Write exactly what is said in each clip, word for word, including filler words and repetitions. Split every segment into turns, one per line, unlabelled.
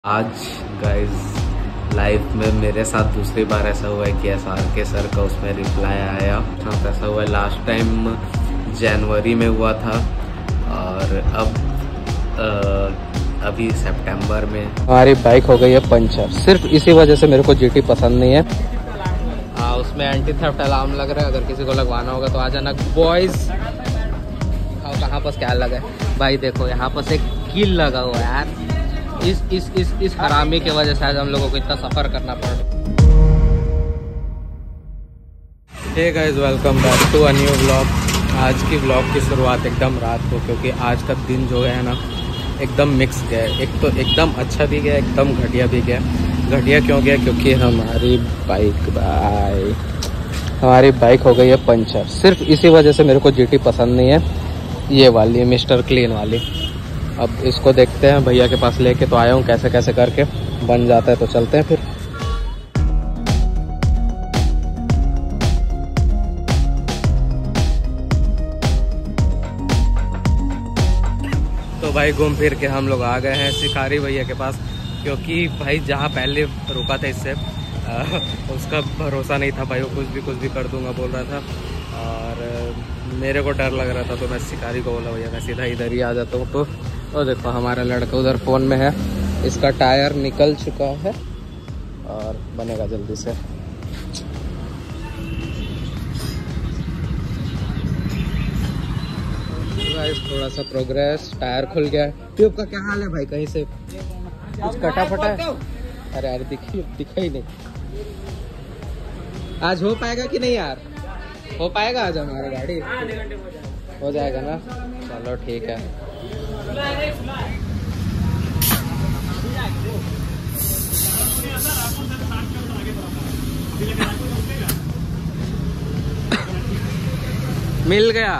आज guys life में मेरे साथ दूसरी बार ऐसा हुआ है कि एस आर के सर का उसमें रिप्लाई आया। साथ ऐसा हुआ है, लास्ट टाइम जनवरी में हुआ था और अब आ, अभी सितंबर में
हमारी बाइक हो गई है पंचर। सिर्फ इसी वजह से मेरे को जीटी पसंद नहीं है। हाँ, उसमें एंटी थेफ्ट अलार्म लग रहा है, अगर किसी को लगवाना होगा तो आ जाना बॉयज। और कहाँ पर क्या लगा है भाई, देखो यहाँ पर एक कील लगा हुआ है यार। इस इस इस इस हरामी की वजह से आज हम लोगों को इतना सफर करना पड़ रहा है। Hey guys, welcome back to a new vlog. आज की व्लॉग की शुरुआत एकदम रात को, क्योंकि आज का दिन जो है ना एकदम मिक्स गया। एक तो एकदम अच्छा भी गया, एकदम घटिया भी गया। घटिया क्यों गया? क्योंकि हमारी बाइक भाई हमारी बाइक हो गई है पंचर। सिर्फ इसी वजह से मेरे को जीटी पसंद नहीं है, ये वाली मिस्टर क्लीन वाली। अब इसको देखते हैं, भैया के पास लेके तो आया हूँ, कैसे कैसे करके बन जाता है तो चलते हैं फिर। तो भाई घूम फिर के हम लोग आ गए हैं शिकारी भैया के पास, क्योंकि भाई जहाँ पहले रुका था इससे आ, उसका भरोसा नहीं था भाई, वो कुछ भी कुछ भी कर दूंगा बोल रहा था और मेरे को डर लग रहा था। तो मैं शिकारी को बोला भैया मैं सीधा इधर ही आ जाता हूँ। तो और देखो हमारा लड़का उधर फ़ोन में है, इसका टायर निकल चुका है और बनेगा जल्दी से। थोड़ा सा प्रोग्रेस, टायर खुल गया है। ट्यूब का क्या हाल है भाई? कहीं से कुछ कटा फटा है? अरे यार दिखी दिखा ही नहीं। आज हो पाएगा कि नहीं यार? हो पाएगा आज हमारी गाड़ी? हो जाएगा ना? चलो ठीक है। मिल गया।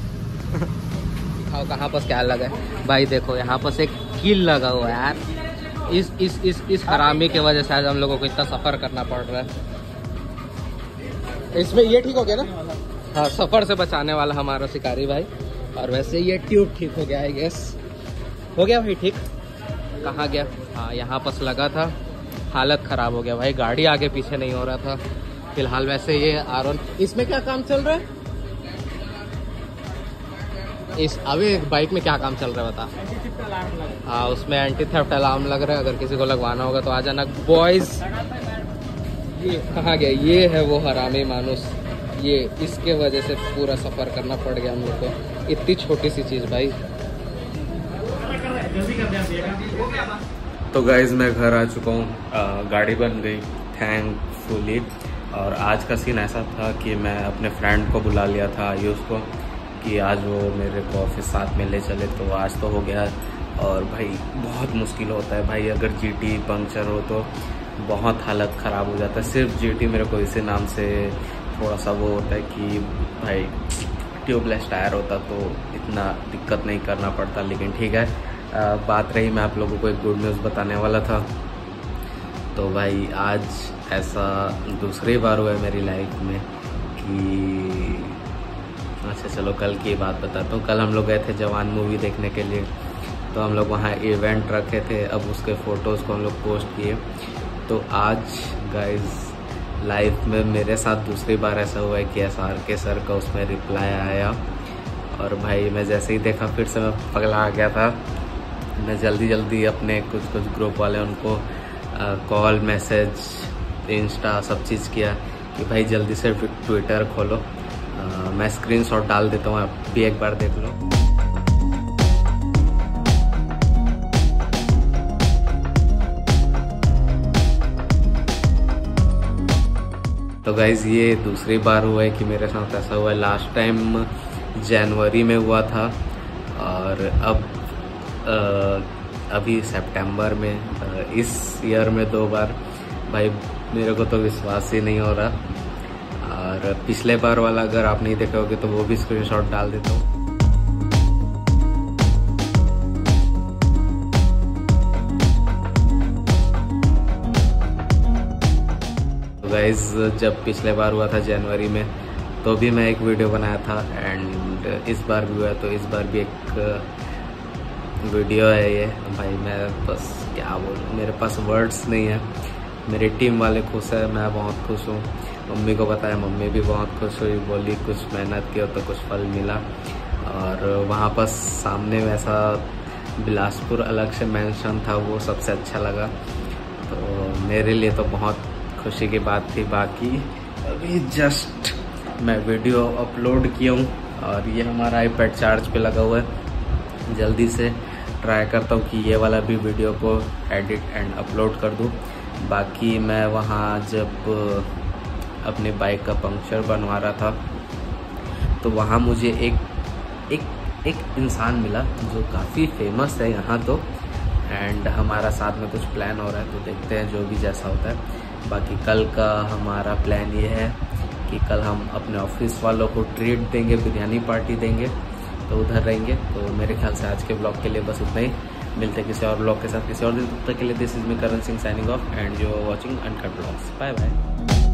और कहाँ पर क्या लगा है भाई, देखो यहाँ पर एक कील लगा हुआ है यार। इस इस इस इस हरामी की वजह से आज हम लोगों को इतना सफर करना पड़ रहा है। इसमें ये ठीक हो गया ना? हाँ, सफर से बचाने वाला हमारा शिकारी भाई। और वैसे ये ट्यूब ठीक हो गया है, गेस हो गया भाई ठीक। कहाँ गया? हाँ, यहाँ पर लगा था, हालत खराब हो गया भाई, गाड़ी आगे पीछे नहीं हो रहा था फिलहाल। वैसे ये आर इसमें क्या काम चल रहा है? इस अभी बाइक में क्या काम चल रहा है बता? हाँ, उसमें एंटी थेफ्ट अलार्म लग रहा है, अगर किसी को लगवाना होगा तो आ जाना बॉयज। ये कहाँ गया? ये है वो हरामी मानुस, ये इसके वजह से पूरा सफर करना पड़ गया हम लोग को। इतनी छोटी सी चीज़ भाई।
तो गाइज मैं घर आ चुका हूँ, गाड़ी बन गई थैंकफुली। और आज का सीन ऐसा था कि मैं अपने फ्रेंड को बुला लिया था आयुष को, कि आज वो मेरे को ऑफिस साथ में ले चले। तो आज तो हो गया। और भाई बहुत मुश्किल होता है भाई, अगर जीटी पंक्चर हो तो बहुत हालत ख़राब हो जाता है। सिर्फ जीटी मेरे को इसी नाम से थोड़ा सा वो होता है कि भाई ट्यूबलेस टायर होता तो इतना दिक्कत नहीं करना पड़ता। लेकिन ठीक है, आ, बात रही, मैं आप लोगों को एक गुड न्यूज़ बताने वाला था। तो भाई आज ऐसा दूसरी बार हुआ है मेरी लाइफ में कि अच्छा चलो कल की बात बताता हूँ। कल हम लोग गए थे जवान मूवी देखने के लिए, तो हम लोग वहाँ इवेंट रखे थे। अब उसके फ़ोटोज़ को हम लोग पोस्ट किए। तो आज गाइस लाइफ में मेरे साथ दूसरी बार ऐसा हुआ है कि एस आर के सर का उसमें रिप्लाई आया। और भाई मैं जैसे ही देखा फिर से मैं पगला आ गया था। मैं जल्दी जल्दी अपने कुछ कुछ ग्रुप वाले उनको कॉल, मैसेज, इंस्टा सब चीज़ किया कि भाई जल्दी से ट्विटर खोलो। आ, मैं स्क्रीनशॉट डाल देता हूँ, आप भी एक बार देख लो। तो गाइज़ ये दूसरी बार हुआ है कि मेरे साथ ऐसा हुआ है। लास्ट टाइम जनवरी में हुआ था और अब आ, अभी सितंबर में, आ, इस ईयर में दो बार। भाई मेरे को तो विश्वास ही नहीं हो रहा। और पिछले बार वाला अगर आप नहीं देखे होगे तो वो भी स्क्रीनशॉट डाल देता हूँ। तो गाइज जब पिछले बार हुआ था जनवरी में, तो भी मैं एक वीडियो बनाया था एंड इस बार भी हुआ, तो इस बार भी एक वीडियो है ये भाई। मैं बस क्या बोलूँ, मेरे पास वर्ड्स नहीं है। मेरी टीम वाले खुश है, मैं बहुत खुश हूँ। मम्मी को बताया, मम्मी भी बहुत खुश हुई, बोली कुछ मेहनत की हो तो कुछ फल मिला। और वहाँ पर सामने वैसा बिलासपुर अलग से मेंशन था, वो सबसे अच्छा लगा। तो मेरे लिए तो बहुत खुशी की बात थी। बाकी अभी जस्ट मैं वीडियो अपलोड किया हूँ और ये हमारा आईपैड चार्ज पे लगा हुआ है। जल्दी से ट्राई करता हूँ कि ये वाला भी वीडियो को एडिट एंड अपलोड कर दूँ। बाकी मैं वहाँ जब अपने बाइक का पंक्चर बनवा रहा था तो वहाँ मुझे एक एक एक इंसान मिला जो काफ़ी फेमस है यहाँ तो, एंड हमारा साथ में कुछ प्लान हो रहा है, तो देखते हैं जो भी जैसा होता है। बाकी कल का हमारा प्लान ये है कि कल हम अपने ऑफिस वालों को ट्रीट देंगे, बिरयानी पार्टी देंगे, तो उधर रहेंगे। तो मेरे ख्याल से आज के ब्लॉग के लिए बस उतना ही। मिलते हैं किसी और ब्लॉग के साथ किसी और दिन। तब तक के लिए this is me Karan Singh signing off and you are watching uncut vlogs. Bye bye.